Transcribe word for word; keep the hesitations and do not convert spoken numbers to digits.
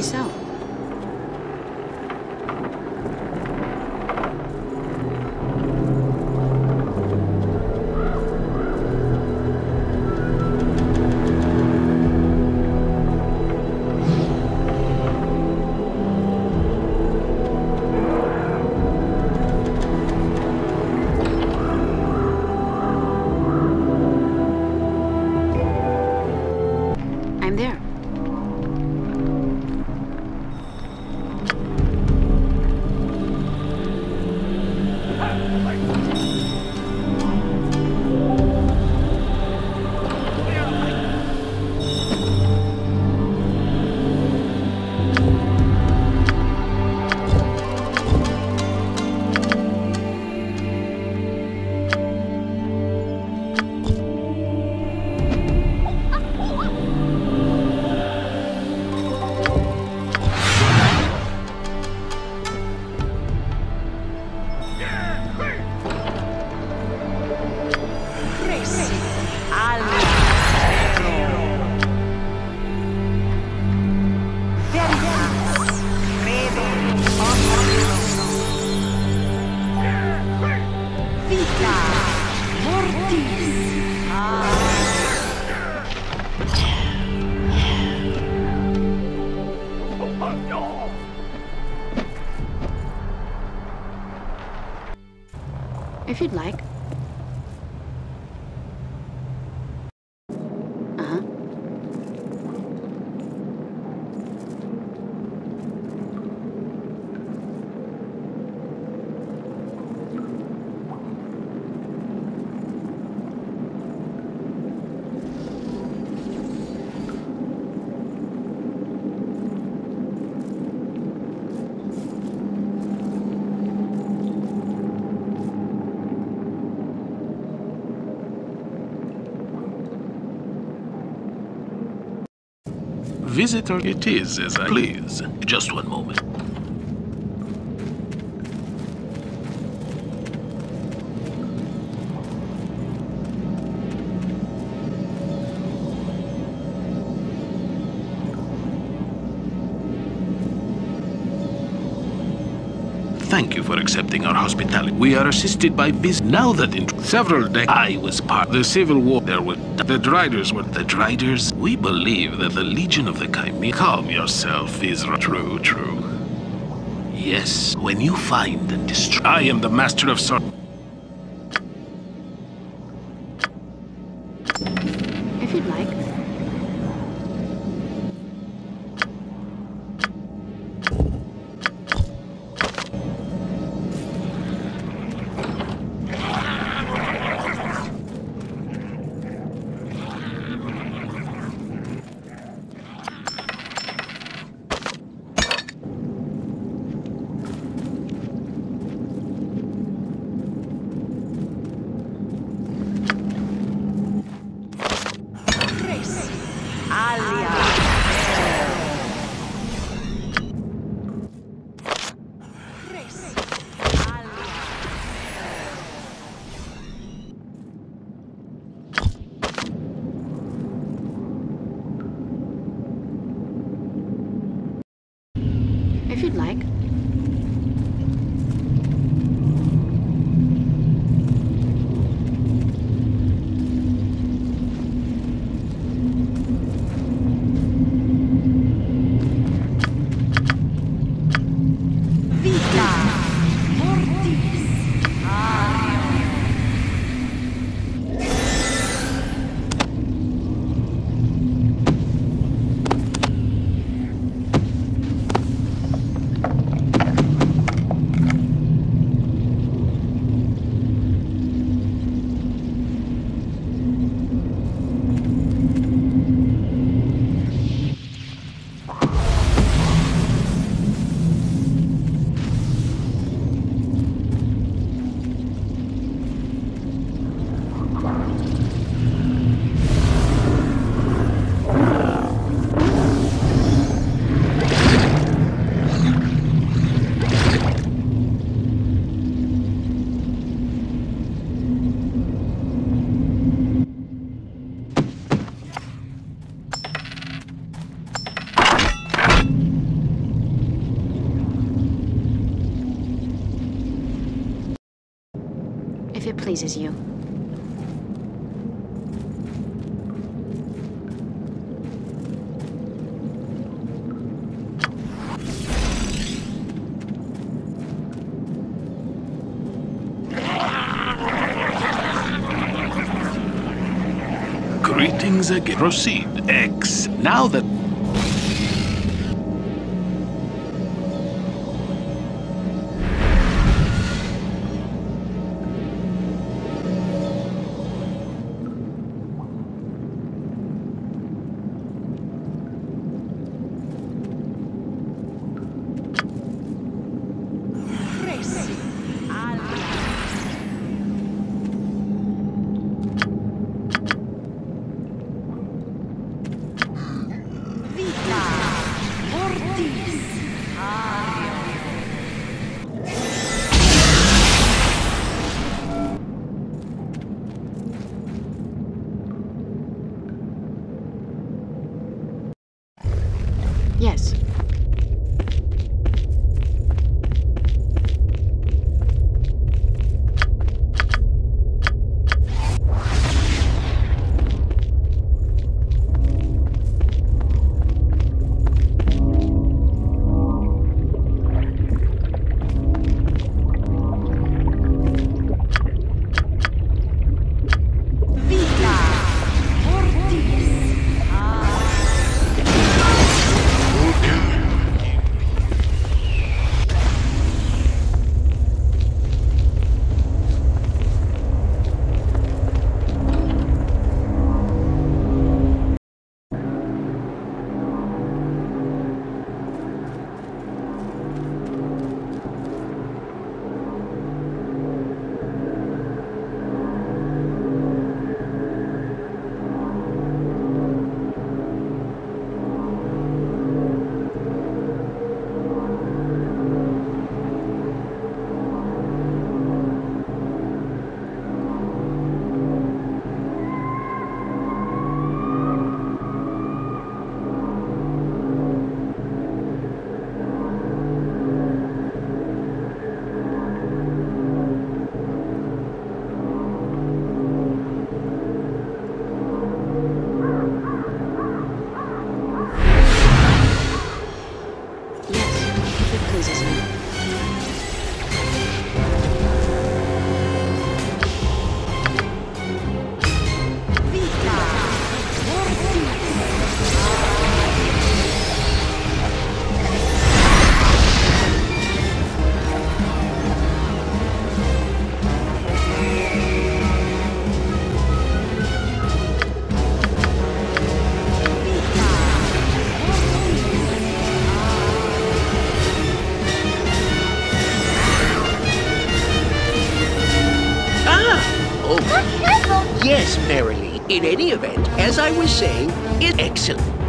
so. I'm there. If you'd like. Uh-huh. Visitor, it is as I please. Just one moment. Thank you for accepting our hospitality. We are assisted by biz. Now that in several decades I was part of the Civil War, there were the driders were the driders. We believe that the Legion of the Chimera. Calm yourself, Israel. True, true. Yes, when you find and destroy, I am the master of sword. If you'd like. If you'd like. pleases you. Greetings again. Proceed. X. Now that... Yes. Yes, verily. In any event, as I was saying, it's excellent.